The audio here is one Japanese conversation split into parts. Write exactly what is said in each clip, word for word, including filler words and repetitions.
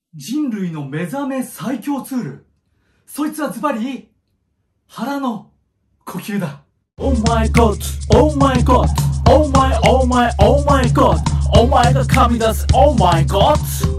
人類の目覚め最強ツール。そいつはズバリ、腹の呼吸だ。 Oh my god, oh my god, oh my, oh my, oh my god, oh my が神出す、oh my god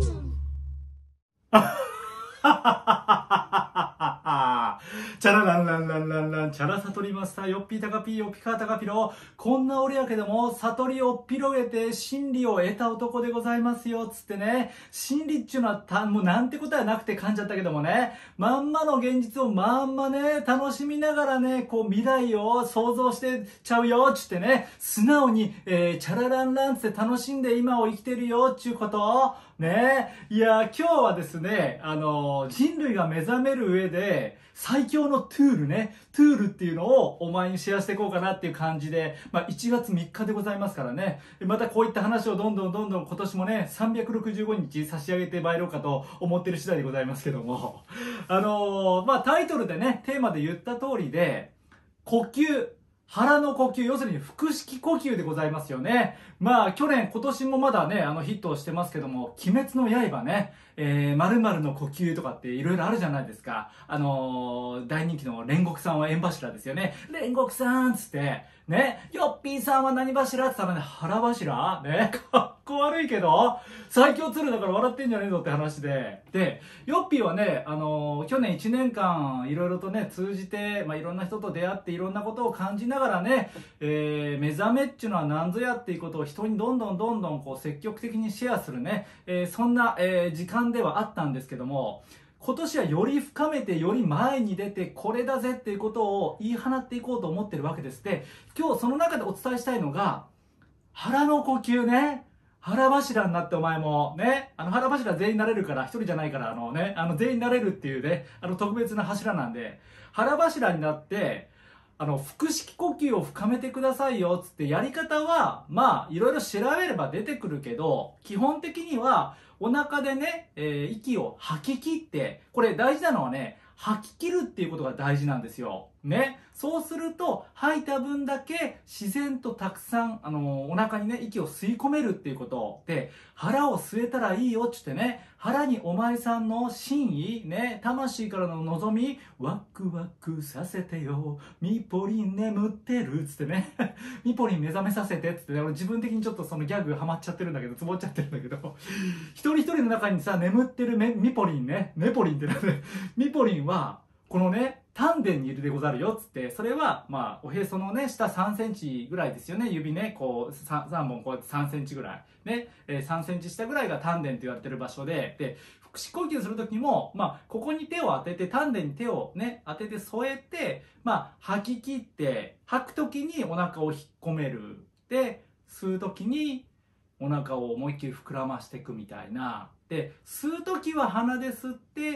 チャラランランランランラン、チャラ悟りマスター、よっぴーたかぴーよぴかたかぴろ。こんな俺やけども、悟りを広げて真理を得た男でございますよ、つってね。真理っちゅうのはた、もうなんてことはなくて噛んじゃったけどもね。まんまの現実をまんまね、楽しみながらね、こう未来を想像してちゃうよ、つってね。素直に、えー、チャラランランつって楽しんで今を生きてるよ、ちゅうこと。ねえ。いや、今日はですね、あの、人類が目覚める上で、最強のトゥールね、トゥールっていうのをお前にシェアしていこうかなっていう感じで、まあいちがつみっかでございますからね。またこういった話をどんどんどんどん今年もね、さんびゃくろくじゅうごにち差し上げてまいろうかと思ってる次第でございますけども。あのー、まあタイトルでね、テーマで言った通りで、呼吸。腹の呼吸、要するに腹式呼吸でございますよね。まあ、去年、今年もまだね、あのヒットをしてますけども、鬼滅の刃ね、えー、〇〇の呼吸とかっていろいろあるじゃないですか。あのー、大人気の煉獄さんは縁柱ですよね。煉獄さんつって、ね、ヨッピーさんは何柱って言ったらね、腹柱ね、かっこ悪いけど、最強ツールだから笑ってんじゃねえぞって話で。で、ヨッピーはね、あのー、去年いちねんかん、いろいろとね、通じて、まあ、いろんな人と出会っていろんなことを感じながらね、えー、目覚めっちゅうのは何ぞやっていうことを人にどんどんどんどんこう積極的にシェアするね、えー、そんな、えー、時間ではあったんですけども、今年はより深めてより前に出てこれだぜっていうことを言い放っていこうと思ってるわけです。で、今日その中でお伝えしたいのが、腹の呼吸ね。腹柱になってお前も、ね。あの腹柱全員なれるから、一人じゃないから、あのね、あの全員なれるっていうね、あの特別な柱なんで、腹柱になって、あの、腹式呼吸を深めてくださいよ、つってやり方は、まあ、いろいろ調べれば出てくるけど、基本的には、お腹でね、えー、息を吐き切って、これ大事なのはね、吐き切るっていうことが大事なんですよ。ね。そうすると、吐いた分だけ自然とたくさん、あのー、お腹にね、息を吸い込めるっていうことで、腹を吸えたらいいよってってね、腹にお前さんの真意、ね、魂からの望み、ワクワクさせてよ、ミポリン眠ってるつってね、ミポリン目覚めさせてつってね、俺自分的にちょっとそのギャグハマっちゃってるんだけど、つぼっちゃってるんだけど、一人一人の中にさ、眠ってるミポリンね、ネポリンってなんで、ミポリンは、このね、丹田にいるでござるよ、つって、それは、まあ、おへそのね、下さんセンチぐらいですよね、指ね、こう、さんぼんこうやってさんセンチぐらい。ね、えー、さんセンチ下ぐらいが丹田って言われてる場所で、で、腹式呼吸するときも、まあ、ここに手を当てて、丹田に手をね、当てて添えて、まあ、吐き切って、吐くときにお腹を引っ込める。で、吸うときに、お腹を思いっきり膨らましていくみたいな。で、吸うときは鼻で吸って、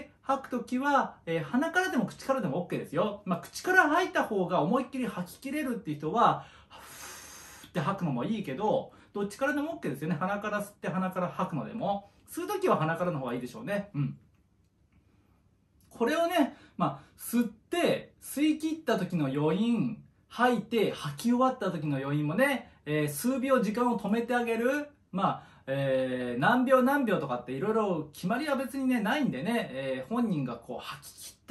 吐くときは、えー、鼻からでも口からでも OK ですよ。まあ、口から吐いた方が思いっきり吐き切れるっていう人は、ふーって吐くのもいいけど、どっちからでも OK ですよね。鼻から吸って鼻から吐くのでも。吸うときは鼻からの方がいいでしょうね。うん。これをね、まあ、吸って、吸い切った時の余韻、吐いて吐き終わった時の余韻もね、えー、数秒時間を止めてあげる。まあ、えー、何秒何秒とかっていろいろ決まりは別にね、ないんでね、えー、本人がこう吐き切った、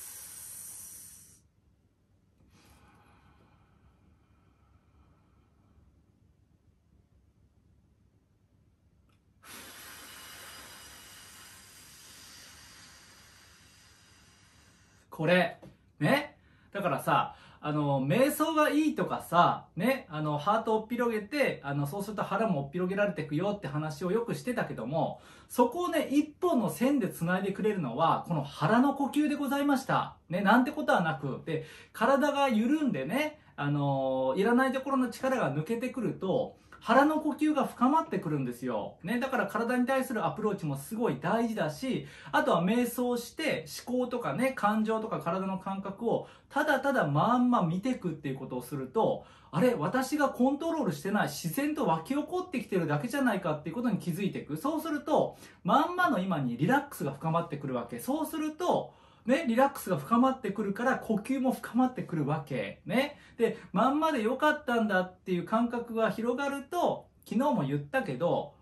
これ、ね。だからさ、あの、瞑想がいいとかさ、ね、あの、ハートを広げて、あの、そうすると腹も広げられていくよって話をよくしてたけども、そこをね、一本の線で繋いでくれるのは、この腹の呼吸でございました。ね、なんてことはなく、で、体が緩んでね、あの、いらないところの力が抜けてくると、腹の呼吸が深まってくるんですよ。ね、だから体に対するアプローチもすごい大事だし、あとは瞑想して思考とかね、感情とか体の感覚をただただまんま見ていくっていうことをすると、あれ、私がコントロールしてない自然と湧き起こってきてるだけじゃないかっていうことに気づいていく。そうすると、まんまの今にリラックスが深まってくるわけ。そうすると、ね、リラックスが深まってくるから呼吸も深まってくるわけ。ね。で、まんまで良かったんだっていう感覚が広がると、昨日も言ったけど、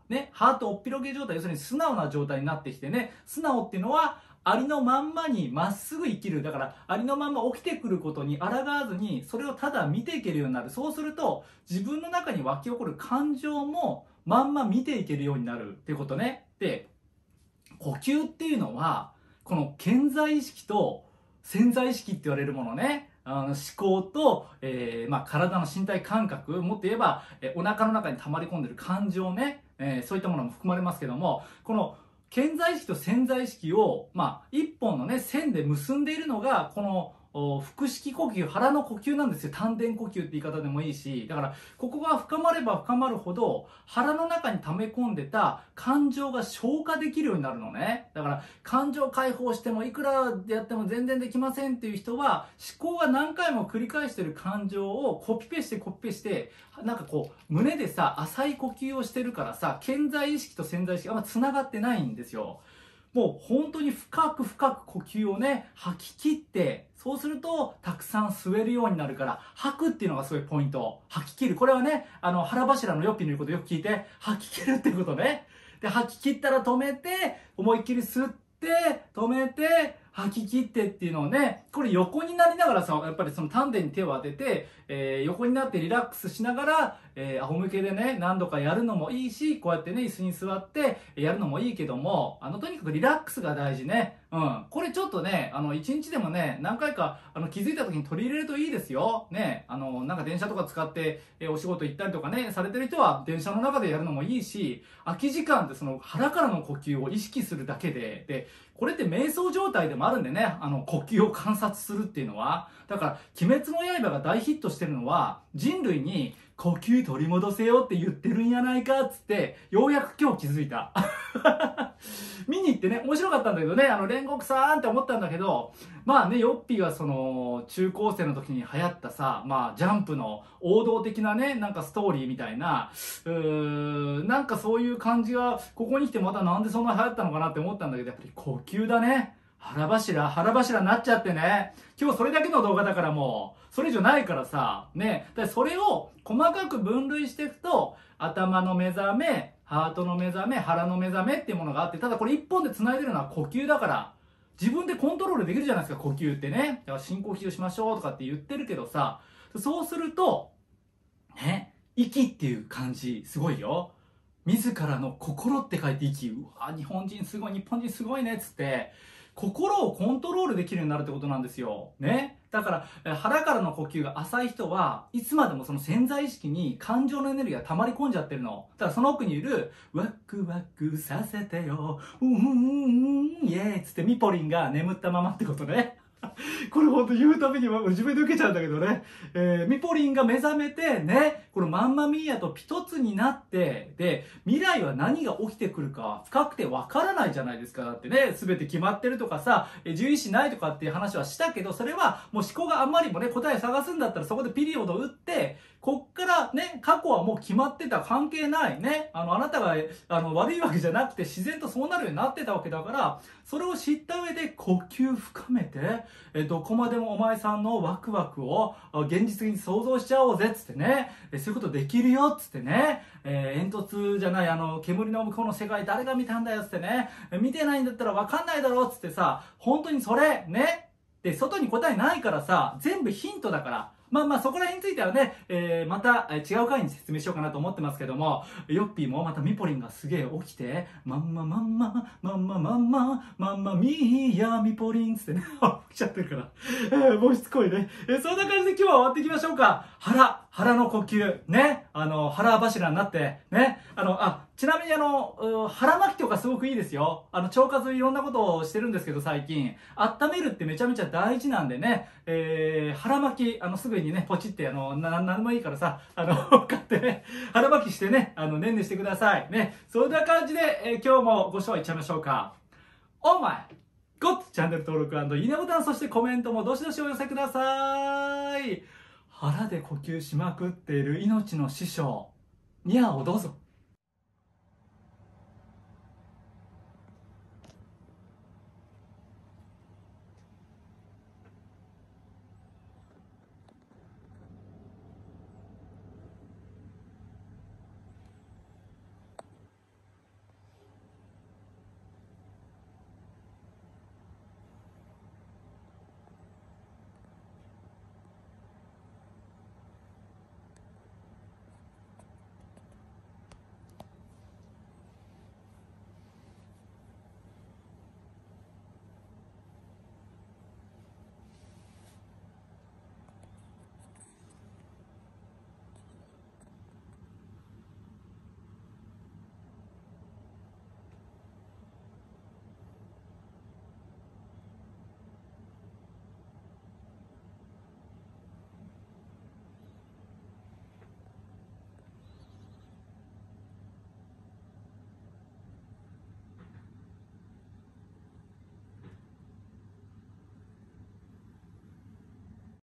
ね、ハートおっぴろげ状態、要するに素直な状態になってきてね、素直っていうのは、ありのまんまにまっすぐ生きる。だから、ありのまんま起きてくることに抗わずに、それをただ見ていけるようになる。そうすると、自分の中に湧き起こる感情も、まんま見ていけるようになるっていうことね。で、呼吸っていうのは、この潜在意識と潜在意識って言われるものね、あの思考と、えーまあ、体の身体感覚、もっと言えば、えー、お腹の中に溜まり込んでる感情ね、えー、そういったものも含まれますけども、この潜在意識と潜在意識を、まあ、一本のね、線で結んでいるのが、この腹式呼吸、腹の呼吸なんですよ。丹田呼吸って言い方でもいいし、だからここが深まれば深まるほど腹の中に溜め込んでた感情が消化できるようになるのね。だから感情解放してもいくらやっても全然できませんっていう人は、思考が何回も繰り返してる感情をコピペしてコピペして、なんかこう胸でさ浅い呼吸をしてるからさ、潜在意識と潜在意識があんま繋がってないんですよ。もう本当に深く深く呼吸をね、吐き切って、そうするとたくさん吸えるようになるから、吐くっていうのがすごいポイント。吐き切る。これはね、あの腹柱のヨッピーの言うことよく聞いて、吐き切るっていうことね。で、吐き切ったら止めて、思いっきり吸って、止めて、吐き切ってっていうのをね、これ横になりながらさ、やっぱりその丹田に手を当てて、えー、横になってリラックスしながら、えー、仰向けでね、何度かやるのもいいし、こうやってね、椅子に座ってやるのもいいけども、あの、とにかくリラックスが大事ね。うん。これちょっとね、あの、一日でもね、何回か、あの、気づいた時に取り入れるといいですよ。ね。あの、なんか電車とか使って、えー、お仕事行ったりとかね、されてる人は電車の中でやるのもいいし、空き時間ってその腹からの呼吸を意識するだけで、で、これって瞑想状態でもあるんでね、あの、呼吸を観察するっていうのは。だから、鬼滅の刃が大ヒットしてるのは、人類に呼吸取り戻せよって言ってるんやないかっつって、ようやく今日気づいた。見に行ってね、面白かったんだけどね、あの、煉獄さんって思ったんだけど、まあね、ヨッピーはその、中高生の時に流行ったさ、まあ、ジャンプの王道的なね、なんかストーリーみたいな、うーん、なんかそういう感じが、ここに来てまたなんでそんな流行ったのかなって思ったんだけど、やっぱり呼吸だね。腹柱、腹柱になっちゃってね。今日それだけの動画だからもう、それ以上ないからさ、ね。だからそれを細かく分類していくと、頭の目覚め、ハートの目覚め、腹の目覚めっていうものがあって、ただこれ一本で繋いでるのは呼吸だから、自分でコントロールできるじゃないですか、呼吸ってね。だから深呼吸しましょうとかって言ってるけどさ、そうすると、ね、息っていう感じ、すごいよ。自らの心って書いて息。うわ、日本人すごい、日本人すごいね、つって。心をコントロールできるようになるってことなんですよ。ね。だから、腹からの呼吸が浅い人はいつまでもその潜在意識に感情のエネルギーが溜まり込んじゃってるの。だからその奥にいる、ワクワクさせてよ、うーん、イエーイつってミポリンが眠ったままってことね。これほんと言うたびに自分で受けちゃうんだけどね。えー、ミポリンが目覚めてね、このマンマミーヤと一つになって、で、未来は何が起きてくるか深くてわからないじゃないですか。だってね、すべて決まってるとかさ、獣医師ないとかっていう話はしたけど、それはもう思考があんまりもね、答え探すんだったらそこでピリオド打って、こっからね、過去はもう決まってた、関係ないね。あの、あなたが、あの、悪いわけじゃなくて自然とそうなるようになってたわけだから、それを知った上で呼吸深めて、えどこまでもお前さんのワクワクを現実的に想像しちゃおうぜっつってね、えそういうことできるよっつってね、えー、煙突じゃない、あの、煙の向こうの世界誰が見たんだよっつってね、見てないんだったらわかんないだろっつってさ、本当にそれ、ね。で、外に答えないからさ、全部ヒントだから、まあまあそこら辺についてはね、えー、また違う回に説明しようかなと思ってますけども、ヨッピーもまたミポリンがすげえ起きて、まんままんま、まんままんま、まんまみーやミポリンつってね、起きちゃってるから、えー、もうしつこいね。えー、そんな感じで今日は終わっていきましょうか。腹、腹の呼吸、ね、あの、腹柱になって、ね、あの、あ、ちなみにあの、腹巻きとかすごくいいですよ。あの、腸活いろんなことをしてるんですけど最近、温めるってめちゃめちゃ大事なんでね、えー、腹巻き、あの、すぐにね、ポチって、あの、な、なんでもいいからさ、あの、買ってね、腹巻きしてね、あの、ねんねしてください。ね、そんな感じで、えー、今日もご視聴いっちゃいましょうか。オーマイゴッドチャンネル登録&いいねボタン、そしてコメントもどしどしお寄せください。腹で呼吸しまくっている命の師匠、ニャーをどうぞ。